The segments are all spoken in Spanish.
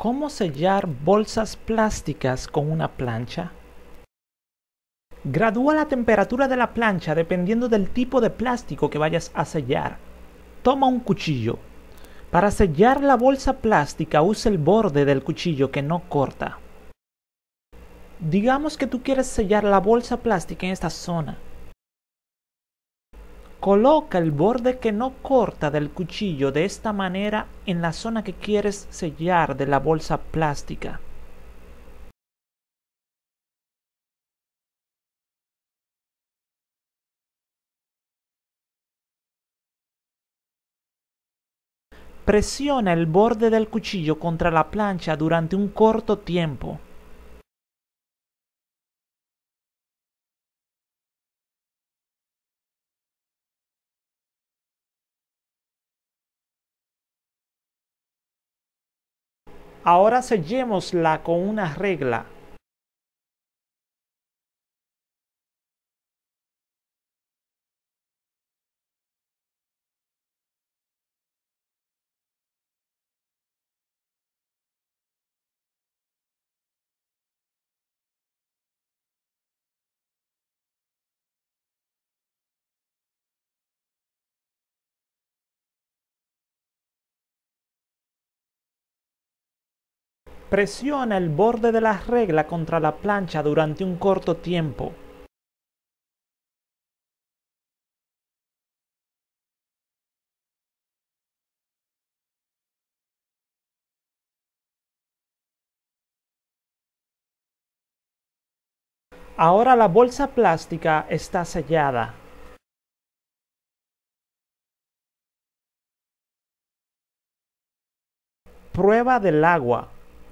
¿Cómo sellar bolsas plásticas con una plancha? Gradúa la temperatura de la plancha dependiendo del tipo de plástico que vayas a sellar. Toma un cuchillo. Para sellar la bolsa plástica usa el borde del cuchillo que no corta. Digamos que tú quieres sellar la bolsa plástica en esta zona. Coloca el borde que no corta del cuchillo de esta manera en la zona que quieres sellar de la bolsa plástica. Presiona el borde del cuchillo contra la plancha durante un corto tiempo. Ahora sellémosla con una regla. Presiona el borde de la regla contra la plancha durante un corto tiempo. Ahora la bolsa plástica está sellada. Prueba del agua.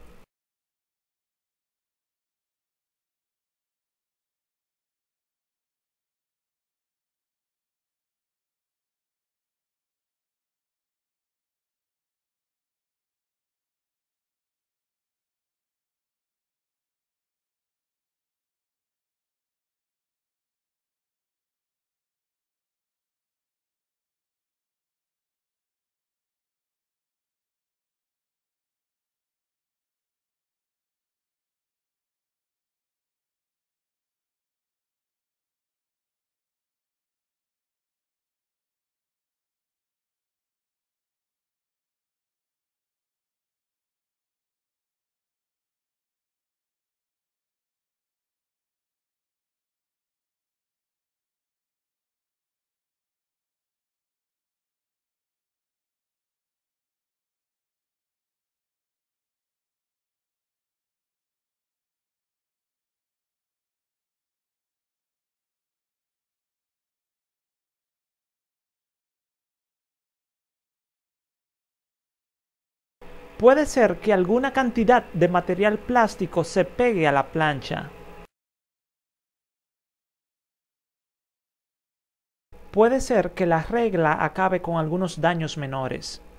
Puede ser que alguna cantidad de material plástico se pegue a la plancha. Puede ser que la regla acabe con algunos daños menores.